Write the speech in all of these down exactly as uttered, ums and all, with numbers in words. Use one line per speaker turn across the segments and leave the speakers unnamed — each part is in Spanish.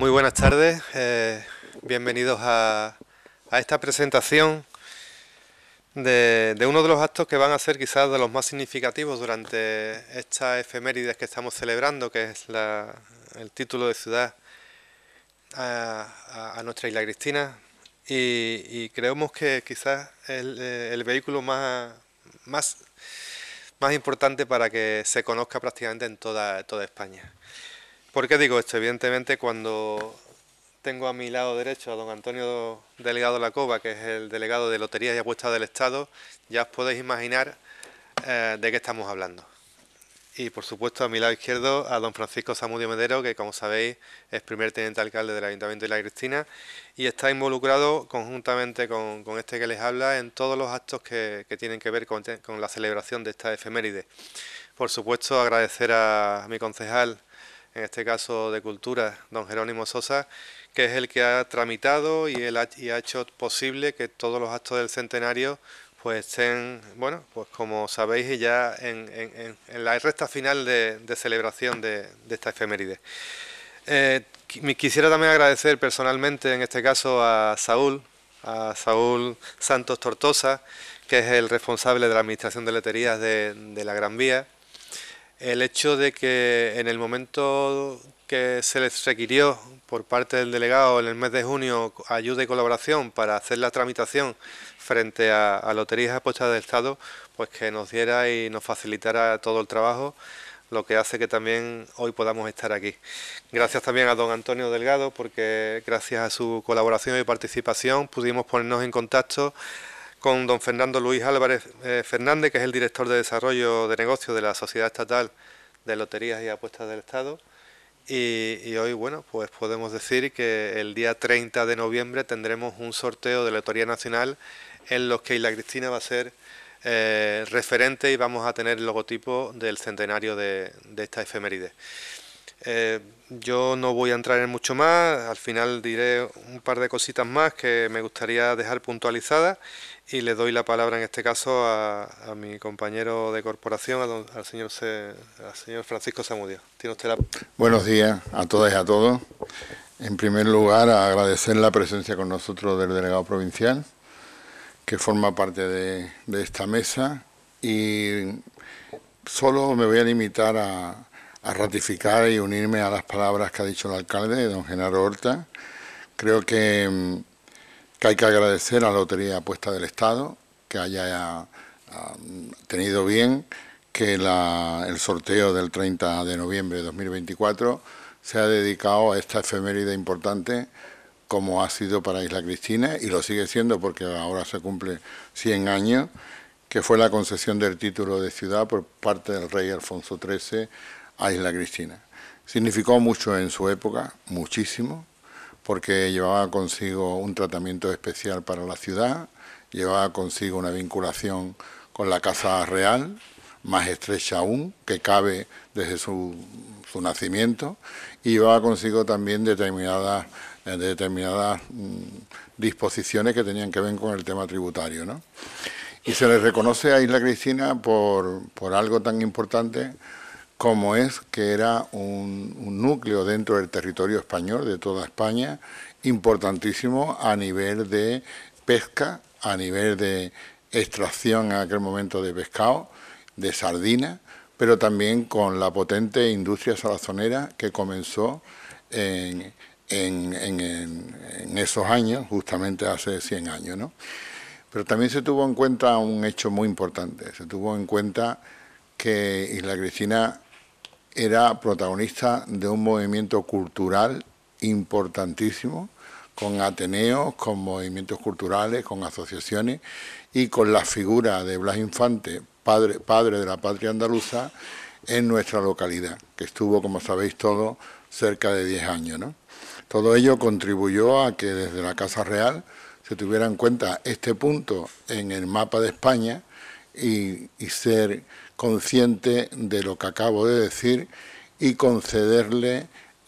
Muy buenas tardes, eh, bienvenidos a, a esta presentación de, de uno de los actos que van a ser quizás de los más significativos durante estas efemérides que estamos celebrando, que es la, el título de ciudad a, a, a nuestra Isla Cristina, y, y creemos que quizás el, el vehículo más, más, más importante para que se conozca prácticamente en toda, toda España. ¿Por qué digo esto? Evidentemente, cuando tengo a mi lado derecho a don Antonio Delgado Lacova, que es el delegado de Loterías y Apuestas del Estado, ya os podéis imaginar eh, de qué estamos hablando. Y por supuesto a mi lado izquierdo a don Francisco Zamudio Medero, que como sabéis es primer teniente alcalde del Ayuntamiento de La Cristina y está involucrado conjuntamente con, con este que les habla en todos los actos que, que tienen que ver con, con la celebración de esta efeméride. Por supuesto agradecer a mi concejal, en este caso de Cultura, don Jerónimo Sosa, que es el que ha tramitado y, él ha, y ha hecho posible que todos los actos del centenario pues estén, bueno, pues como sabéis ya en, en, en la recta final de, de celebración de, de esta efeméride. Eh, quisiera también agradecer personalmente, en este caso, a Saúl, a Saúl Santos Tortosa, que es el responsable de la Administración de Loterías de, de la Gran Vía, el hecho de que en el momento que se les requirió por parte del delegado en el mes de junio ayuda y colaboración para hacer la tramitación frente a, a Loterías y Apuestas del Estado, pues que nos diera y nos facilitara todo el trabajo, lo que hace que también hoy podamos estar aquí. Gracias también a don Antonio Delgado, porque gracias a su colaboración y participación pudimos ponernos en contacto con don Fernando Luis Álvarez eh, Fernández, que es el director de Desarrollo de Negocios de la Sociedad Estatal de Loterías y Apuestas del Estado. Y, y hoy, bueno, pues podemos decir que el día treinta de noviembre tendremos un sorteo de Lotería Nacional en los que Isla Cristina va a ser eh, referente y vamos a tener el logotipo del centenario de, de esta efeméride. Eh, yo no voy a entrar en mucho más, al final diré un par de cositas más que me gustaría dejar puntualizadas y le doy la palabra en este caso a, a mi compañero de corporación, a don, al, señor C, al señor Francisco Zamudio. Tiene usted la...
Buenos días a todas y a todos. En primer lugar, agradecer la presencia con nosotros del delegado provincial, que forma parte de, de esta mesa, y solo me voy a limitar a, a ratificar y unirme a las palabras que ha dicho el alcalde, don Genaro Horta. Creo que, que hay que agradecer a la Lotería Apuesta del Estado que haya uh, tenido bien que la, el sorteo del treinta de noviembre de dos mil veinticuatro se ha dedicado a esta efeméride importante como ha sido para Isla Cristina, y lo sigue siendo porque ahora se cumple cien años, que fue la concesión del título de ciudad por parte del rey Alfonso trece a Isla Cristina. Significó mucho en su época, muchísimo, porque llevaba consigo un tratamiento especial para la ciudad, llevaba consigo una vinculación con la Casa Real, más estrecha aún, que cabe desde su, su nacimiento, y llevaba consigo también determinadas, eh, determinadas mm, disposiciones que tenían que ver con el tema tributario, ¿no? Y se le reconoce a Isla Cristina por, por algo tan importante como es que era un, un núcleo dentro del territorio español, de toda España, importantísimo a nivel de pesca, a nivel de extracción en aquel momento de pescado, de sardina, pero también con la potente industria salazonera que comenzó en, en, en, en esos años, justamente hace cien años, ¿no? Pero también se tuvo en cuenta un hecho muy importante, se tuvo en cuenta que Isla Cristina era protagonista de un movimiento cultural importantísimo, con ateneos, con movimientos culturales, con asociaciones, y con la figura de Blas Infante, padre, padre de la patria andaluza, en nuestra localidad, que estuvo, como sabéis todos, cerca de diez años, ¿no? Todo ello contribuyó a que desde la Casa Real se tuviera en cuenta este punto en el mapa de España y, y ser consciente de lo que acabo de decir y concederle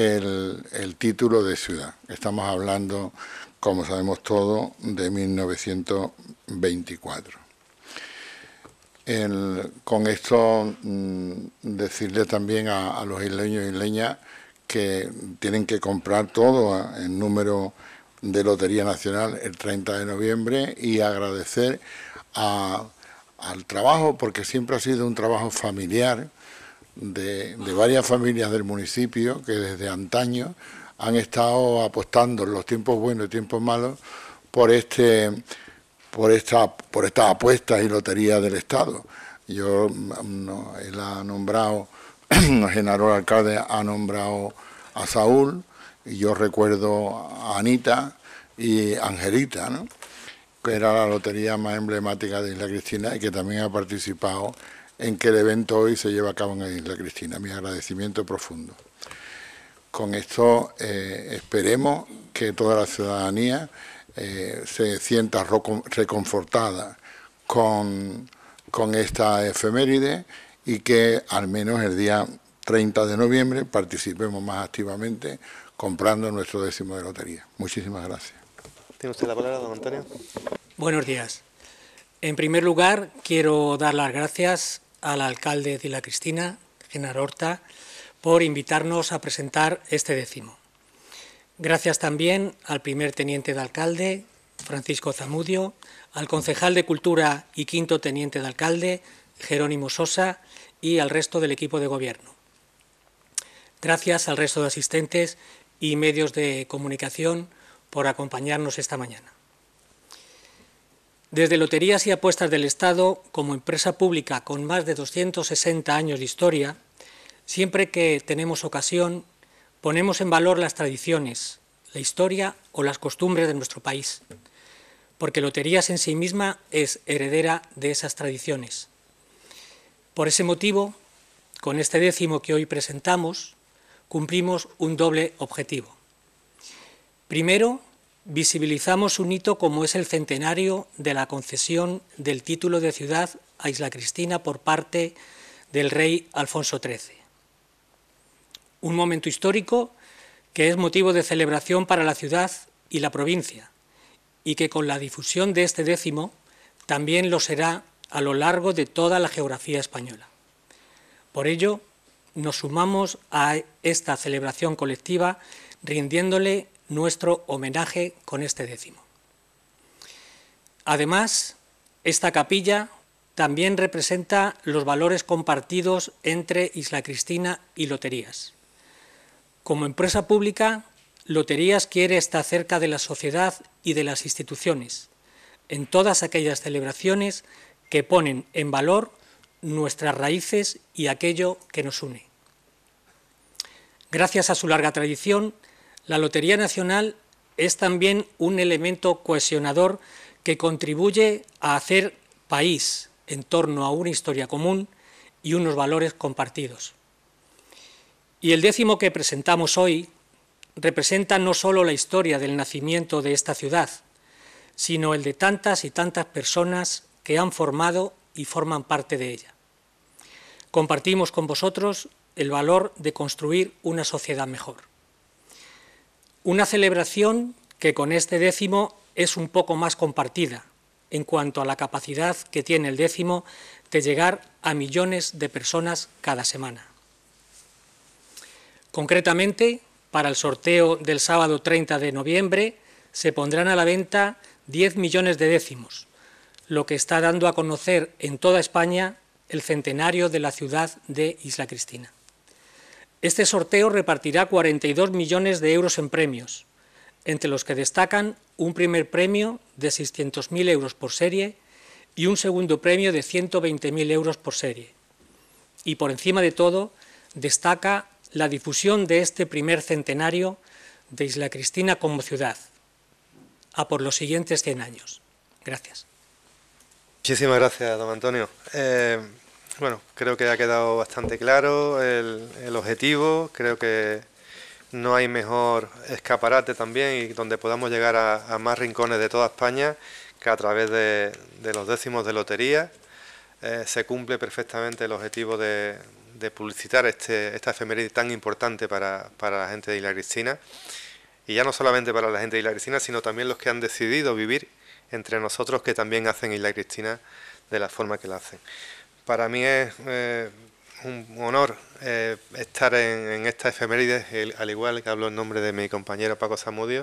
el, el título de ciudad. Estamos hablando, como sabemos todos, de mil novecientos veinticuatro. El, con esto mmm, decirle también a, a los isleños y isleñas que tienen que comprar todo en número de Lotería Nacional el treinta de noviembre, y agradecer a, al trabajo, porque siempre ha sido un trabajo familiar de, de varias familias del municipio que desde antaño han estado apostando en los tiempos buenos y tiempos malos por este por esta por estas apuestas y loterías del Estado. Yo no, él ha nombrado, Genaro, el alcalde, ha nombrado a Saúl, y yo recuerdo a Anita y Angelita, ¿no?, que era la lotería más emblemática de Isla Cristina y que también ha participado en que el evento hoy se lleva a cabo en Isla Cristina. Mi agradecimiento profundo. Con esto eh, esperemos que toda la ciudadanía eh, se sienta reconfortada con, con esta efeméride, y que al menos el día treinta de noviembre participemos más activamente comprando nuestro décimo de lotería. Muchísimas gracias.
Tiene usted la palabra, don Antonio.
Buenos días. En primer lugar, quiero dar las gracias al alcalde de Isla Cristina, Genaro Horta, por invitarnos a presentar este décimo. Gracias también al primer teniente de alcalde, Francisco Zamudio, al concejal de Cultura y quinto teniente de alcalde, Jerónimo Sosa, y al resto del equipo de gobierno. Gracias al resto de asistentes y medios de comunicación por acompañarnos esta mañana. Desde Loterías y Apuestas del Estado, como empresa pública con más de doscientos sesenta años de historia, siempre que tenemos ocasión, ponemos en valor las tradiciones, la historia o las costumbres de nuestro país, porque Loterías en sí misma es heredera de esas tradiciones. Por ese motivo, con este décimo que hoy presentamos, cumplimos un doble objetivo. Primero, visibilizamos un hito como es el centenario de la concesión del título de ciudad a Isla Cristina por parte del rey Alfonso trece. Un momento histórico que es motivo de celebración para la ciudad y la provincia, y que con la difusión de este décimo también lo será a lo largo de toda la geografía española. Por ello, nos sumamos a esta celebración colectiva rindiéndole nuestro homenaje con este décimo. Además, esta capilla también representa los valores compartidos entre Isla Cristina y Loterías. Como empresa pública, Loterías quiere estar cerca de la sociedad y de las instituciones, en todas aquellas celebraciones que ponen en valor nuestras raíces y aquello que nos une. Gracias a su larga tradición, la Lotería Nacional es también un elemento cohesionador que contribuye a hacer país en torno a una historia común y unos valores compartidos. Y el décimo que presentamos hoy representa no solo la historia del nacimiento de esta ciudad, sino el de tantas y tantas personas que han formado y forman parte de ella. Compartimos con vosotros el valor de construir una sociedad mejor. Una celebración que con este décimo es un poco más compartida en cuanto a la capacidad que tiene el décimo de llegar a millones de personas cada semana. Concretamente, para el sorteo del sábado treinta de noviembre se pondrán a la venta diez millones de décimos, lo que está dando a conocer en toda España el centenario de la ciudad de Isla Cristina. Este sorteo repartirá cuarenta y dos millones de euros en premios, entre los que destacan un primer premio de seiscientos mil euros por serie y un segundo premio de ciento veinte mil euros por serie. Y por encima de todo, destaca la difusión de este primer centenario de Isla Cristina como ciudad, a por los siguientes cien años. Gracias.
Muchísimas gracias, don Antonio. Eh, bueno, creo que ha quedado bastante claro el, el objetivo. Creo que no hay mejor escaparate también y donde podamos llegar a, a más rincones de toda España que a través de, de los décimos de lotería. Eh, se cumple perfectamente el objetivo de, de publicitar este, esta efeméride tan importante para, para la gente de Isla Cristina. Y ya no solamente para la gente de Isla Cristina, sino también los que han decidido vivir entre nosotros, que también hacen Isla Cristina de la forma que la hacen. Para mí es eh, un honor eh, estar en, en esta efeméride, el, al igual que hablo en nombre de mi compañero Paco Zamudio,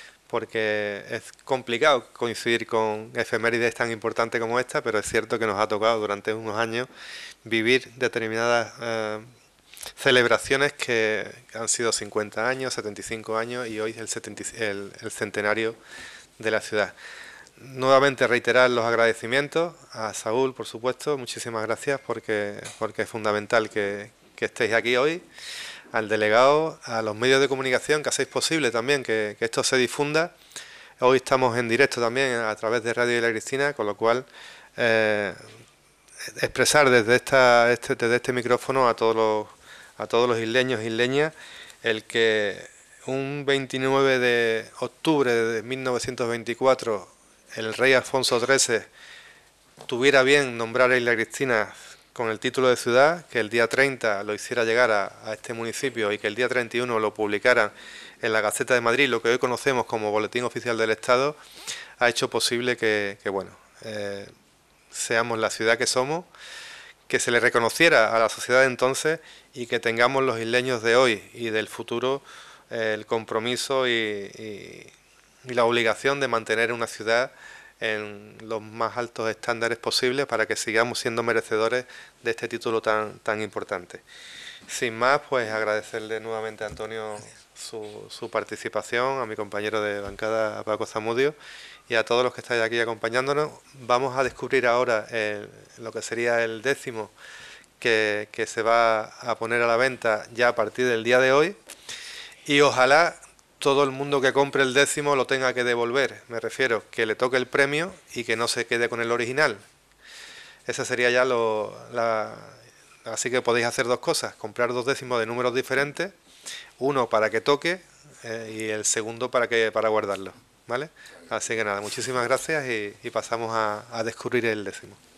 porque es complicado coincidir con efemérides tan importantes como esta, pero es cierto que nos ha tocado durante unos años vivir determinadas eh, celebraciones que han sido cincuenta años, setenta y cinco años y hoy el, setenta, el, el centenario de la ciudad. Nuevamente reiterar los agradecimientos a Saúl, por supuesto, muchísimas gracias porque, porque es fundamental que, que estéis aquí hoy, al delegado, a los medios de comunicación que hacéis posible también que, que esto se difunda. Hoy estamos en directo también a través de Radio Isla Cristina, con lo cual eh, expresar desde, esta, este, desde este micrófono a todos los, a todos los isleños e isleñas el que un veintinueve de octubre de mil novecientos veinticuatro el rey Alfonso trece tuviera bien nombrar a Isla Cristina con el título de ciudad, que el día treinta lo hiciera llegar a, a este municipio y que el día treinta y uno lo publicaran en la Gaceta de Madrid, lo que hoy conocemos como Boletín Oficial del Estado, ha hecho posible que, que bueno, eh, seamos la ciudad que somos, que se le reconociera a la sociedad de entonces y que tengamos los isleños de hoy y del futuro eh, el compromiso y, y, y la obligación de mantener una ciudad en los más altos estándares posibles para que sigamos siendo merecedores de este título tan, tan importante. Sin más, pues agradecerle nuevamente a Antonio su, su participación, a mi compañero de bancada, a Paco Zamudio, y a todos los que estáis aquí acompañándonos. Vamos a descubrir ahora el, lo que sería el décimo que, que se va a poner a la venta ya a partir del día de hoy, y ojalá todo el mundo que compre el décimo lo tenga que devolver, me refiero, que le toque el premio y que no se quede con el original. Esa sería ya lo... La, así que podéis hacer dos cosas, comprar dos décimos de números diferentes, uno para que toque eh, y el segundo para, que, para guardarlo, ¿vale? Así que nada, muchísimas gracias y, y pasamos a, a descubrir el décimo.